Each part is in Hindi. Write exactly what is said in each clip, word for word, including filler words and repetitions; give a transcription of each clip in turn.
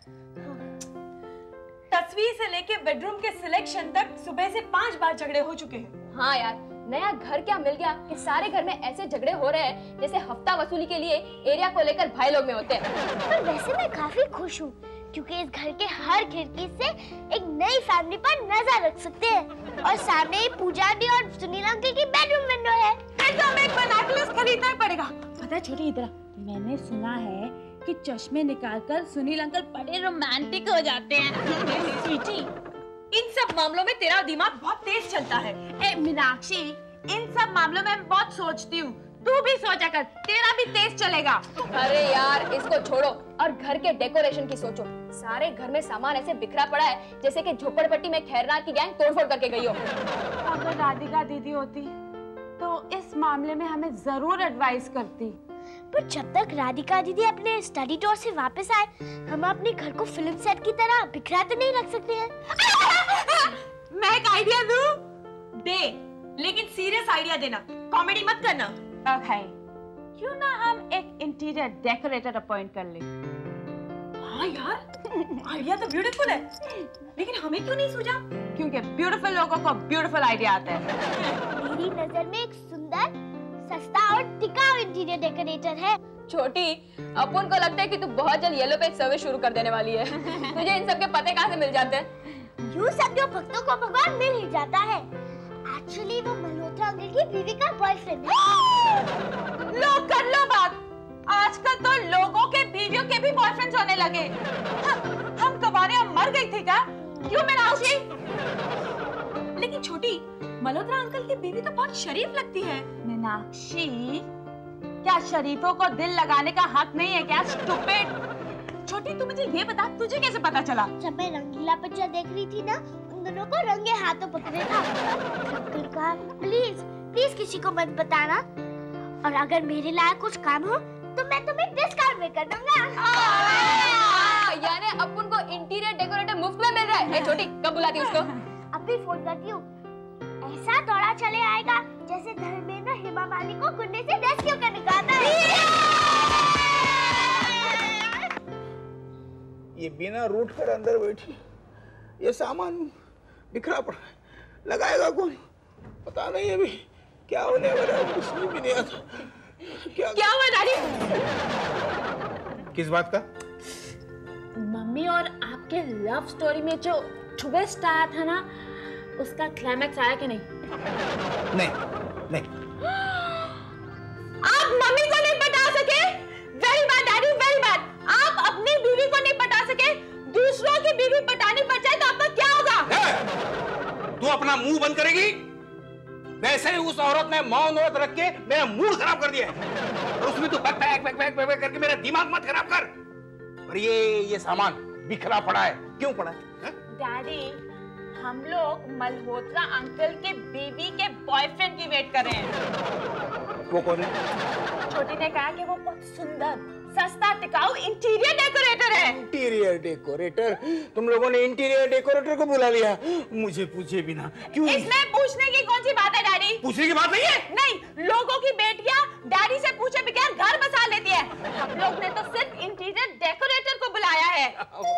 तस्वीर से लेके बेडरूम के सिलेक्शन तक सुबह से पांच बार झगड़े हो चुके हैं। हाँ यार, नया घर क्या मिल गया कि सारे घर में ऐसे झगड़े हो रहे हैं जैसे हफ्ता वसूली के लिए एरिया को लेकर भाई लोग में होते हैं। पर वैसे मैं काफी खुश हूँ क्योंकि इस घर के हर खिड़की से एक नई फैमिली पर नजर रख सकते हैं और सामने ही पूजा दी और सुनील अंकल की बेडरूम विंडो है। फिर तो हमें एक बाइनोकुलर्स खरीदना ही पड़ेगा। पता है छोटी, इधर मैंने सुना है कि चश्मे निकालकर सुनील अंकल बड़े रोमांटिक हो जाते हैं। स्वीटी, इन सब मामलों में तेरा दिमाग बहुत तेज चलता है। ए मीनाक्षी, इन सब मामलों में मैं बहुत सोचती हूँ, तू भी सोचा कर, तेरा भी तेज चलेगा। अरे यार इसको छोड़ो और घर के डेकोरेशन की सोचो। सारे घर में सामान ऐसे बिखरा पड़ा है जैसे कि झोपड़पट्टी में खैरनार की गैंग तोड़फोड़ करके गई हो। अगर राधिका दीदी होती तो इस मामले में हमें जरूर एडवाइस करती। पर जब तक राधिका दीदी अपने स्टडी टूर से वापस आए, हम अपने घर को फिल्म सेट की तरह बिखरा तो नहीं रख सकते हैं। मैं एक आइडिया दूं? दे, लेकिन सीरियस आइडिया देना, कॉमेडी मत करना। ओके, क्यों ना हम एक इंटीरियर डेकोरेटर अपॉइंट कर ले? हाँ यार, आइडिया तो ब्यूटीफुल है, लेकिन हमें क्यों नहीं सूझा? क्योंकि ब्यूटीफुल लोगों को ब्यूटीफुल आइडिया आता है। मेरी नजर में एक सुंदर, सस्ता और टिकाऊ इंटीरियर डेकोरेटर है। छोटी, अपन को लगता है कि तू बहुत जल्द येलो पेज सर्विस शुरू कर देने वाली है। तुझे इन सब के पते कहाँ से मिल जाते हैं? यूँ समझो भक्तों को भगवान मिल ही जाता है। एक्चुअली वो मल्होत्रा अंकल की बीवी का बॉयफ्रेंड है। लो कर लो बात, आजकल तो लोगों के बीवियों के भी बॉयफ्रेंड्स होने लगे। हम, हम कबारे मर गई थी क्या? क्यों मीनाक्षी? लेकिन छोटी, मल्होत्रा अंकल की बीवी तो बहुत शरीफ लगती है। मीनाक्षी, क्या शरीफों को दिल लगाने का हक नहीं है क्या? स्टूपिड। छोटी, तू मुझे ये बता, तुझे कैसे पता चला? जब मैं रंगीला पिक्चर देख रही थी ना, उन दोनों को रंगे हाथों पकड़े था। अंकल कहा, प्लीज प्लीज किसी को मत बताना, और अगर मेरे लायक कुछ काम हो तो मैं तुम्हें डिस्काउंट में कर दूंगा। यानी अपन को इंटीरियर डेकोरेटर मुफ्त में मिल रहा है। ए छोटी, कब बुलाती उसको? अभी फोन करती हूँ। ऐसा दौड़ा चले आएगा जैसे धर्मेंद्र हेमा मालिनी को गुंडे से रेस्क्यू कर निकालता है। ये बिना रूट कर अंदर बैठी, ये सामान बिखरा पड़ा है, लगाएगा कौन? पता नहीं अभी क्या होने वाला है, कुछ भी नहीं आता। क्या क्या हुआ डैडी? किस बात का? मम्मी और आपके लव स्टोरी में जो ट्विस्ट आया था ना, उसका क्लाइमैक्स आया कि नहीं? नहीं, नहीं। आप मम्मी को नहीं पटा सके? Very bad daddy, very bad. आप अपनी बीवी को नहीं पटा सके, दूसरों की बीवी पटानी पड़ जाए तो आपका क्या होगा? तू अपना मुंह बंद करेगी? वैसे ही उस औरत ने मौन व्रत रख के मेरा मूड खराब कर दिया है, और उसमें तू back back back back back करके मेरा दिमाग मत खराब कर। और ये ये सामान बिखरा पड़ा है, क्यों पड़ा है? डैडी, हम लोग मल्होत्रा अंकल के बीवी के बॉयफ्रेंड की वेट कर रहे हैं। वो कौन है? छोटी ने कहा कि वो बहुत सुंदर, सस्ता, टिकाऊ इंटीरियर डेकोरेटर है। Interior decorator? तुम लोगों ने इंटीरियर डेकोरेटर को बुला लिया मुझे पूछे बिना? क्यों? इसमें पूछने की कौन सी बात है डैडी? पूछने की बात नहीं है। नहीं, लोगों की बेटियां डैडी से पूछे बगैर घर बसा लेती है। हम लोग ने तो सिर्फ इंटीरियर डेकोरेटर को बुलाया है।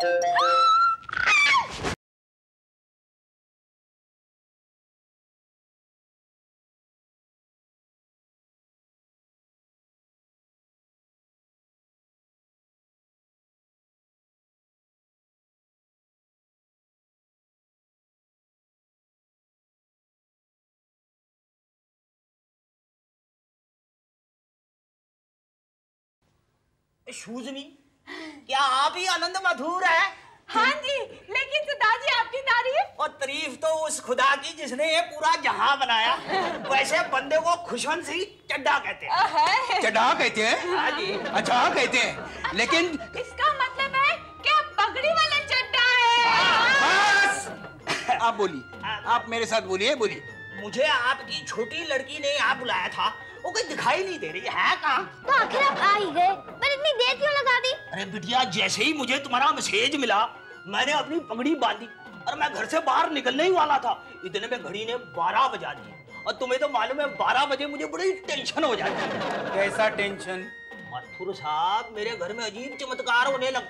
शूजनी, क्या आप ही आनंद मधुर है? हाँ जी, लेकिन सुदाजी आपकी तारीफ। और तारीफ तो उस खुदा की जिसने ये पूरा जहां बनाया। वैसे बंदे को खुशवंशी चड्डा कहते हैं। चड्डा कहते हैं? हाँ जी। अच्छा कहते हैं, लेकिन इसका मतलब है कि पगड़ी वाला चड्डा है। बस आप बोलिए, आप मेरे साथ बोलिए, बोलिए। मुझे आपकी छोटी लड़की ने यहाँ बुलाया था, वो कोई दिखाई नहीं दे रही है कहाँ? तो आखिर आप आ ही गए, पर इतनी देर क्यों लगा दी? अरे बिटिया, जैसे ही मुझे तुम्हारा मैसेज मिला, मैंने अपनी पगड़ी बांधी और मैं घर से बाहर निकलने ही वाला था, इतने में घड़ी ने बारह बजा दिए। और तुम्हें तो मालूम है बारह बजे मुझे बड़ी टेंशन हो जाती है। कैसा टेंशन? मथुर साहब, मेरे घर में अजीब चमत्कार होने लगते हैं।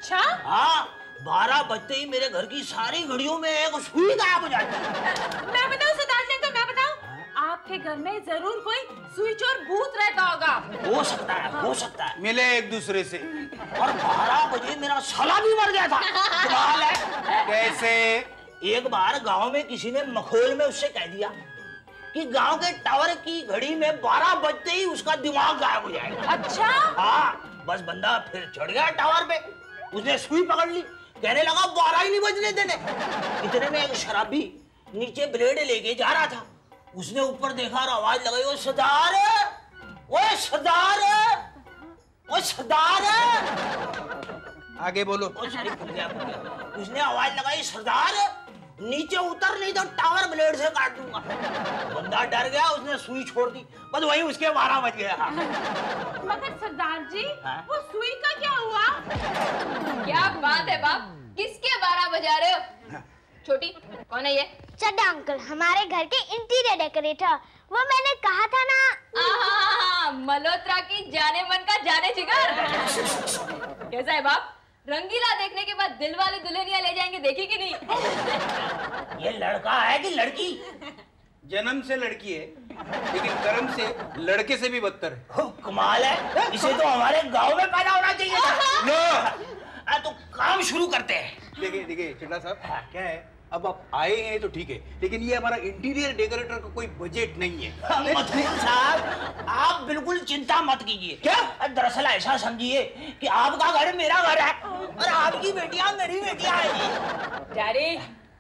अच्छा? हाँ, बारह बजते ही मेरे घर की सारी घड़ियों में एक सुई गायब हो जाती है। मैं बताऊं सिद्धार्थ सिंह, तो मैं बताऊं, आपके घर में जरूर कोई स्विच और भूत रहता होगा। हो सकता है, हो सकता है। मिले एक दूसरे से। और बारह बजे मेरा साला भी मर गया था। कमाल है। कैसे? एक बार गांव में किसी ने मखौल में उससे कह दिया कि गांव के टावर की घड़ी में बारह बजते ही उसका दिमाग गायब हो जाएगा। अच्छा? हाँ, बस बंदा फिर चढ़ गया टावर पे, उसने सुई पकड़ ली, कहने लगा बारह ही नहीं बजने देने। इतने में एक शराबी नीचे ब्लेड लेके जा रहा था, उसने ऊपर देखा और आवाज लगाई, ओ सरदार, ओए सरदार, ओ सरदार। आगे बोलो। ओ सॉरी, भूल गया, भूल गया। उसने आवाज लगाई, सरदार नीचे उतर नहीं तो टावर ब्लेड से काट दूंगा। बंदा डर गया, उसने सुई छोड़ दी, बस वहीं उसके बारह बज गया। मगर सरदार जी, हाँ? वो सुई का क्या हुआ? क्या बात है बाप, किसके बारह बजा रहे हो? छोटी, कौन है ये? चड्डा अंकल, हमारे घर के इंटीरियर डेकोरेटर। वो मैंने कहा था ना। आहा, मल्होत्रा की जाने मन का जाने जिगर। कैसा है बाप? रंगीला देखने के बाद दिल वाले दुल्हनिया ले जाएंगे, देखी कि नहीं? ये लड़का है कि लड़की? जन्म से लड़की है, लेकिन कर्म से लड़के से भी बदतर है। हो, कमाल है, इसे तो हमारे गांव में पैदा होना चाहिए था। लो, आ, तो काम शुरू करते हैं। देखिए देखिए चड्डा साहब, क्या है, अब आप आए हैं तो ठीक है, लेकिन ये हमारा इंटीरियर डेकोरेटर का कोई बजट नहीं है। मथुर साहब, आप बिल्कुल चिंता मत कीजिए। क्या? दरअसल ऐसा समझिए कि आपका घर मेरा घर है और आपकी बेटियां मेरी बेटियां हैं। डैडी,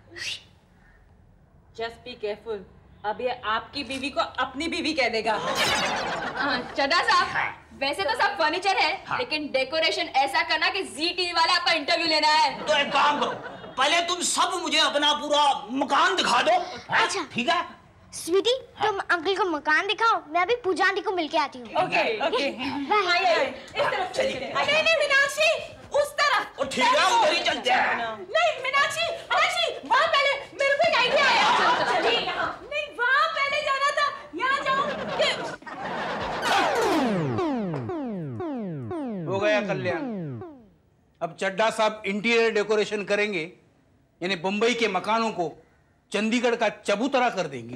जस्ट बी केयरफुल, अब ये आपकी बीवी को अपनी बीवी कह देगा। चड्डा साहब, वैसे तो सब फर्नीचर है, हाँ। लेकिन डेकोरेशन ऐसा करना कि जी टीवी वाले आपका इंटरव्यू लेना है। तो एक काम करो, पहले तुम सब मुझे अपना पूरा मकान दिखा दो। अच्छा। ठीक है? स्वीटी, तुम अंकल को मकान दिखाओ, मैं अभी पूजा आंटी को मिलके आती हूँ। Okay okay, bye. आइए आइए, इस तरफ चलिए। नहीं नहीं मीनाक्षी, उस तरफ। और ठीक है, उधर ही चलते हैं। नहीं मीनाक्षी, मीनाक्षी, वहाँ पहले मेरे को एक आइडिया आया। चलिए यहाँ। नहीं, वहाँ पहले जाना था, यहाँ जाओ। हो गया कल्याण। अब चड्डा साहब इंटीरियर डेकोरेशन करेंगे, यानी बंबई के मकानों को चंडीगढ़ का चबूतरा कर देंगे।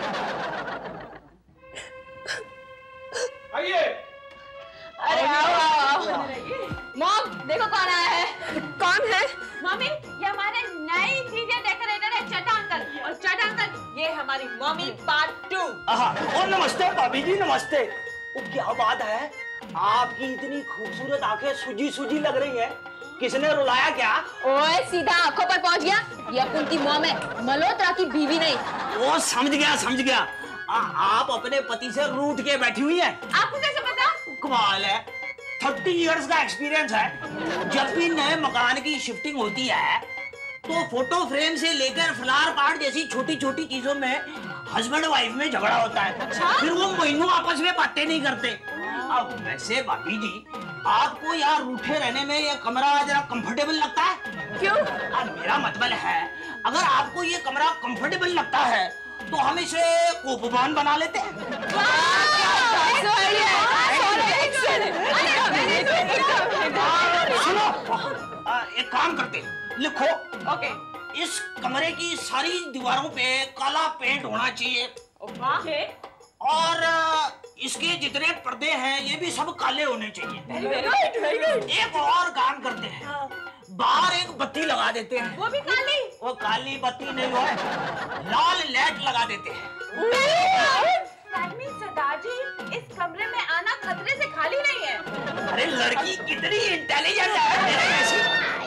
आइए। अरे आओ आओ आओ। मॉम, देखो कौन आया है। कौन है? मम्मी, ये हमारे नए इंटीरियर डेकोरेटर है चड्डा अंकल। और चड्डा अंकल, ये हमारी मम्मी पार्ट टू। आहा, ओ नमस्ते भाभी जी, नमस्ते। ओ क्या बात है, आपकी इतनी खूबसूरत आंखें सूजी सूजी लग रही हैं। किसने रुलाया क्या? ओए, सीधा आंखों पर पहुंच गया। ये अपन की मॉम है, मल्होत्रा की बीवी नहीं। वो समझ गया समझ गया। आ, आप अपने पति से रूठ के बैठी हुई हैं। आपको कैसे पता? कमाल है, थर्टी इयर्स का एक्सपीरियंस है। जब भी नए मकान की शिफ्टिंग होती है तो फोटो फ्रेम से लेकर फ्लावर पार्ट जैसी छोटी छोटी चीजों में हस्बैंड वाइफ में झगड़ा होता है। फिर वो महीनों आपस में बातें नहीं करते। अब वैसे भाभी जी, आपको यहाँ रूठे रहने में ये कमरा जरा कंफर्टेबल लगता है? क्यों? अब मेरा मतलब है, अगर आपको ये कमरा कंफर्टेबल लगता है तो हम इसे कोपवान बना लेते हैं। सुनो, आ, एक काम करते हैं, लिखो। ओके इस कमरे की सारी दीवारों पे काला पेंट होना चाहिए ओके, और आ, इसके जितने पर्दे हैं ये भी सब काले होने चाहिए। Very good very good. एक और काम करते हैं, बाहर एक बत्ती लगा देते हैं। वो भी काली? वो काली बत्ती नहीं है, लाल लाइट लगा देते हैं। That means सरदार जी, इस कमरे में आना खतरे से खाली नहीं है। अरे लड़की कितनी इंटेलिजेंट है मेरे जैसी।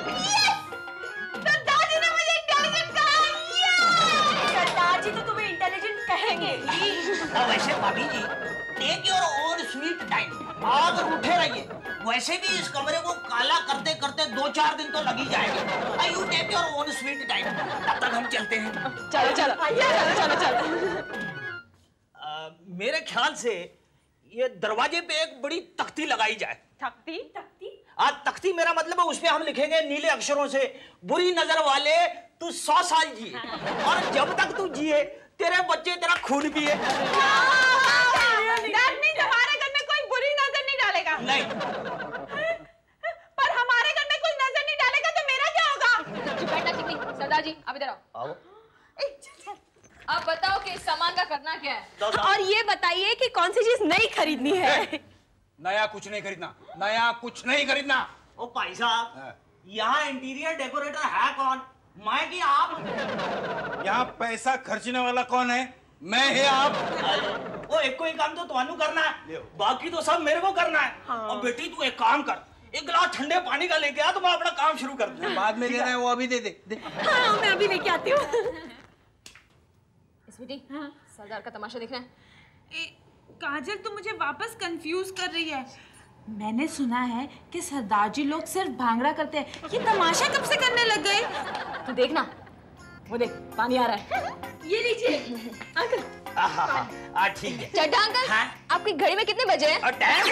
सरदार जी ने मुझे इंटेलिजेंट कहा। सरदार जी तो तुम्हें इंटेलिजेंट कहेंगे ही। अब वैसे भाभी जी, take your own sweet time, आप रूठे रहिए। वैसे भी इस कमरे को काला करते करते दो चार दिन तो लग ही जाएंगे। You take your own sweet time, तब तक हम चलते हैं। चलो चलो चलो चलो चलो। आ, मेरे ख्याल से ये दरवाजे पे एक बड़ी तख्ती लगाई जाए। तख्ती? तख्ती? आज तख्ती मेरा मतलब है, उस पे हम लिखेंगे नीले अक्षरों से, बुरी नजर वाले तू सौ साल जिए, और जब तक तू जिए तेरे बच्चे तेरा खून पिए। That means हमारे घर में कोई बुरी नजर नहीं डालेगा। नहीं, पर हमारे घर में कोई नजर नहीं सरदार जी आप इधर आओ। आओ। अब बताओ कि इस सामान का करना क्या है। और ये बताइए कि कौन सी चीज नहीं खरीदनी है। नया कुछ नहीं खरीदना, नया कुछ नहीं खरीदना। ओ भाई साहब, यहाँ इंटीरियर डेकोरेटर है कौन? मैं कि आप? यहाँ पैसा खर्चने वाला कौन है? मैं है आप? ओ एक कोई काम तो तुहानू करना है, बाकी तो सब मेरे को करना है। हाँ। और बेटी तू एक काम कर, एक गिलास ठंडे पानी का लेके आ तो मैं अपना काम शुरू कर दूं। बाद में देना है वो अभी दे दे, दे। हाँ मैं अभी लेके आती हूँ। स्वीटी, सरदार का तमाशा देखना है। ए, काजल तू मुझे वापस कंफ्यूज कर रही है। मैंने सुना है कि सरदार जी लोग सिर्फ भांगड़ा करते हैं, ये तमाशा कब से करने लग गए? तू देखना, वो देख पानी आ रहा है। ये लीजिए अंकल। हाँ ठीक है। चड्ढा अंकल, हाँ? आपकी घड़ी में कितने बजे हैं? और टाइम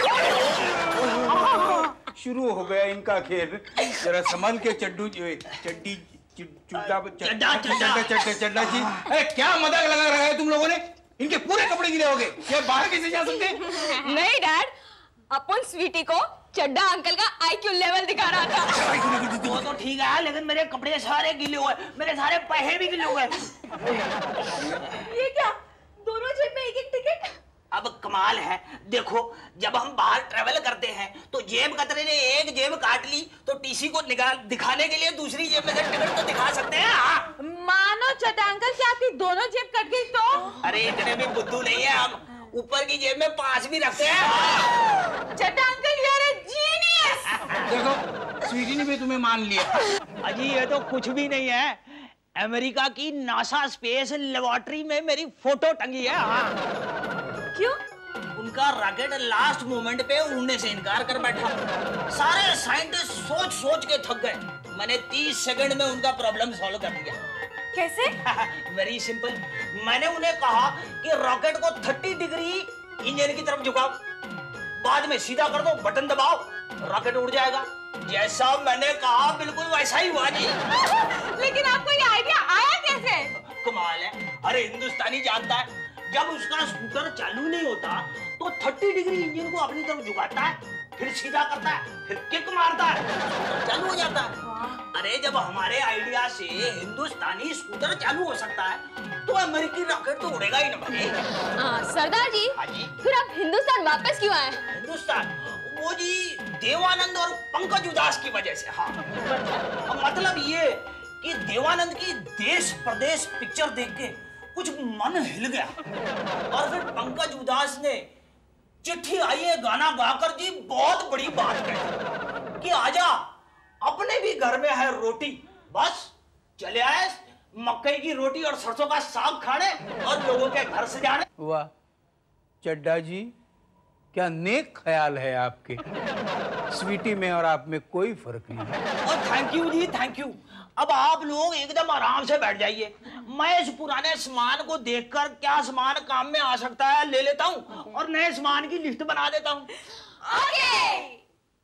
शुरू हो गया इनका खेल। जरा संभल के चड्डू चड्डी चड्डा चड्डा चड्डा चड्डा चड्डा जी। अरे क्या मजाक लगा रखा है तुम लोगों ने? इनके पूरे कपड़े गिले हो गए, ये बाहर कैसे जा सकते? नहीं डैड, अपन स्वीटी को चड्डा अंकल का आईक्यू लेवल दिखा रहा था। वो तो ठीक है, लेकिन मेरे कपड़े सारे गीले हुए, मेरे सारे पैसे भी गीले हुए। ये क्या, दोनों जेब में एक एक टिकट? अब कमाल है, देखो जब हम बाहर ट्रेवल करते हैं तो जेब कतरे ने एक जेब काट ली तो टीसी को निकाल दिखाने के लिए दूसरी जेब में से टिकट तो दिखा सकते हैं। हाँ? मानो चड्डा अंकल कि आपकी दोनों जेब कट गई तो? अरे इतने भी बुद्धू नहीं है हम, ऊपर की जेब में पांच भी रखते हैं। Chadda uncle you are a genius. देखो स्वीटी ने भी तुम्हें मान लिया। अजी ये तो कुछ भी नहीं है, अमेरिका की नासा स्पेस लेबोरेटरी में मेरी फोटो टंगी है। हाँ। क्यों? उनका रॉकेट लास्ट मोमेंट पे उड़ने से इनकार कर बैठा। सारे साइंटिस्ट सोच सोच के थक गए। मैंने तीस सेकंड में उनका प्रॉब्लम सॉल्व कर दिया। कैसे? वेरी सिंपल, मैंने उन्हें कहा कि रॉकेट को तीस डिग्री इंजन की तरफ झुकाओ, बाद में सीधा कर दो, बटन दबाओ, रॉकेट उड़ जाएगा। जैसा मैंने कहा बिल्कुल वैसा ही हुआ जी। लेकिन आपको ये आइडिया आया कैसे? कमाल है, अरे हिंदुस्तानी जानता है, जब उसका स्कूटर चालू नहीं होता तो तीस डिग्री इंजन को अपनी तरफ झुकाता है, फिर सीधा करता है, फिर किक मारता है, स्कूटर चालू हो जाता है। अरे जब हमारे आइडिया से हिंदुस्तानी स्कूटर चालू हो सकता है तो अमेरिकी रॉकेट तो उड़ेगा ही ना भाई। सरदार जी, हाँ जी, फिर आप हिंदुस्तान वापस क्यों आए? हिंदुस्तान वो जी देवानंद और पंकज उदास की वजह से। हाँ मतलब ये कि देवानंद की देश प्रदेश पिक्चर देख के कुछ मन हिल गया, और फिर पंकज उदास ने चिट्ठी आई है गाना गाकर जी बहुत बड़ी बात कही कि आजा अपने भी घर में है रोटी, बस चले आए मक्के की रोटी और सरसों का साग खाने और लोगों के घर से जाने। वाह चड्डा जी, क्या नेक ख्याल है आपके। स्वीटी में और आप में कोई फर्क नहीं। और थैंक यू जी, थैंक यू। अब आप लोग एकदम आराम से बैठ जाइए, मैं इस पुराने सामान को देखकर क्या सामान काम में आ सकता है ले लेता हूँ और नए सामान की लिस्ट बना देता हूँ। ओके।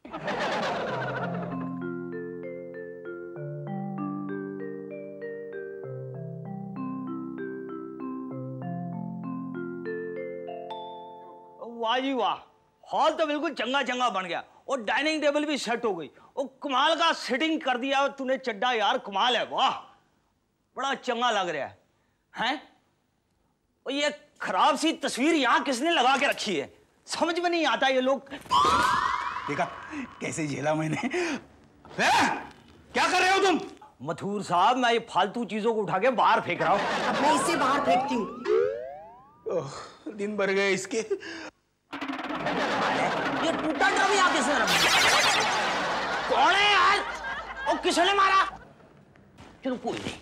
वाह जी वाह, हॉल तो बिल्कुल चंगा चंगा बन गया और डाइनिंग टेबल भी सेट हो गई और कमाल का सेटिंग कर दिया तूने चड्डा यार, कमाल है, वाह बड़ा चंगा लग रहा है। हैं? और ये खराब सी तस्वीर यहाँ किसने लगा के रखी है, समझ में नहीं आता। ये लोग देखा कैसे झेला मैंने। क्या कर रहे हो तुम? मथुर साहब, मैं ये फालतू चीजों को उठा के बाहर फेंक रहा हूँ। मैं इसे बाहर फेंकती हूँ। दिन भर गए इसके। ये टूटा ड्रम यहाँ किसने रखा? कौन है यार? और किसने मारा? चलो कोई नहीं।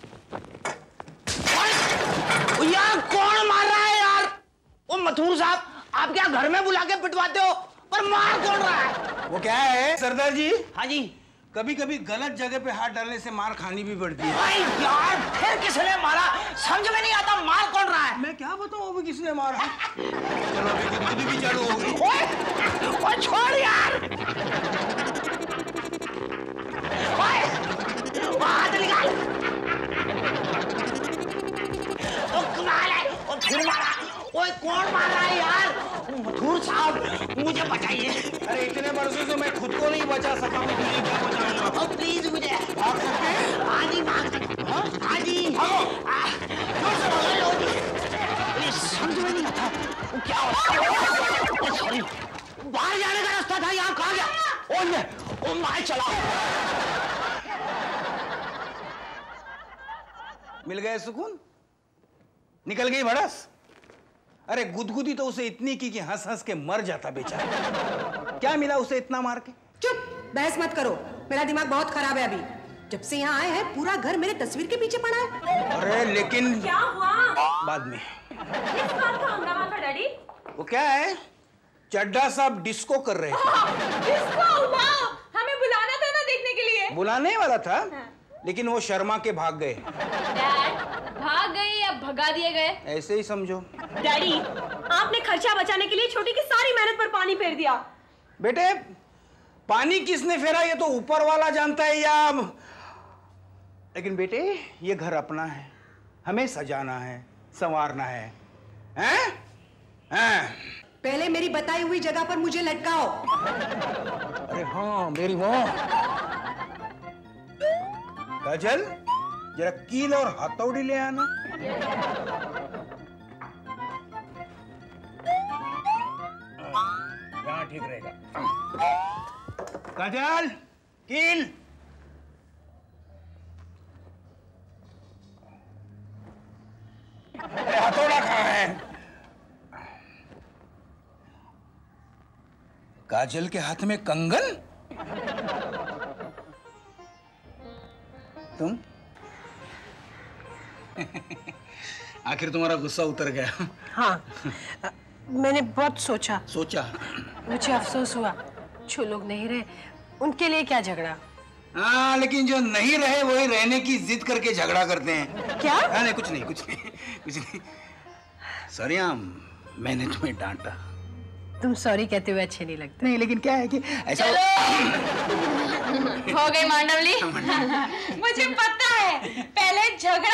ओ यार कौन मार रहा है यार? ओ मथुर साहब, आप क्या घर में बुला के पिटवाते हो, पर मार कौन रहा है? वो क्या है सरदार जी? हाँ जी, कभी कभी गलत जगह पे हाथ डालने से मार खानी भी पड़ती है। भाई यार फिर किसने मारा, समझ में नहीं आता, मार कौन रहा है? मैं क्या बताऊं अभी किसने मारा। चलो अभी खुद भी चालू हो गई। ओए, ओए छोड़ यार, ओए, वो हाथ निकाल। ओ कमाल है, ओ फिर मारा। ओए कौन मार रहा है यार? मथुर साहब मुझे बचाइए। अरे इतने बरसों से मैं खुद को नहीं बचा सका, मैं तुझे क्या बचाऊंगा? ओ प्लीज मुझे भाग सकते हैं? हाँ जी भाग सकते। ओ माय चला। मिल गए सुकून? निकल गई भड़स? अरे गुदगुदी तो उसे इतनी की कि हंस हंस के मर जाता बेचारा। क्या मिला उसे इतना मार के? चुप, बहस मत करो, मेरा दिमाग बहुत खराब है अभी। जब से यहाँ आए हैं पूरा घर मेरे तस्वीर के पीछे पड़ा है। अरे लेकिन क्या हुआ? बाद में। किस बात का हंगामा था डैडी? वो क्या है, चड्डा साहब डिस्को कर रहे थे। डिस्को? वाह, हमें बुलाना था ना देखने के लिए। बुलाने वाला था, लेकिन वो शर्मा के भाग गए। डैड, भाग गए या भगा दिए गए? ऐसे ही समझो। डैडी, आपने खर्चा बचाने के लिए छोटी की सारी मेहनत पर पानी फेर दिया। बेटे, पानी किसने फेरा ये तो ऊपर वाला जानता है या, लेकिन बेटे ये घर अपना है, हमें सजाना है, संवारना है, हैं? हैं? पहले मेरी बताई हुई जगह पर मुझे लटकाओ। अरे हाँ मेरी माँ। काजल, जरा कील और हथौड़ी ले आना। यहाँ ठीक रहेगा। काजल, कील। अरे हथौड़ा कहाँ है? काजल के हाथ में कंगन? तुम? आखिर तुम्हारा गुस्सा उतर गया। हाँ, मैंने बहुत सोचा सोचा मुझे अफसोस हुआ, जो लोग नहीं रहे उनके लिए क्या झगड़ा। हाँ, लेकिन जो नहीं रहे वही रहने की जिद करके झगड़ा करते हैं। क्या? हाँ, नहीं कुछ नहीं कुछ नहीं कुछ नहीं। सरियाम, मैंने तुम्हें डांटा। तुम सॉरी कहते हुए अच्छे नहीं लगते। नहीं, लेकिन क्या है कि ऐसा हो गई मांडवली। मुझे पता है, पहले झगड़ा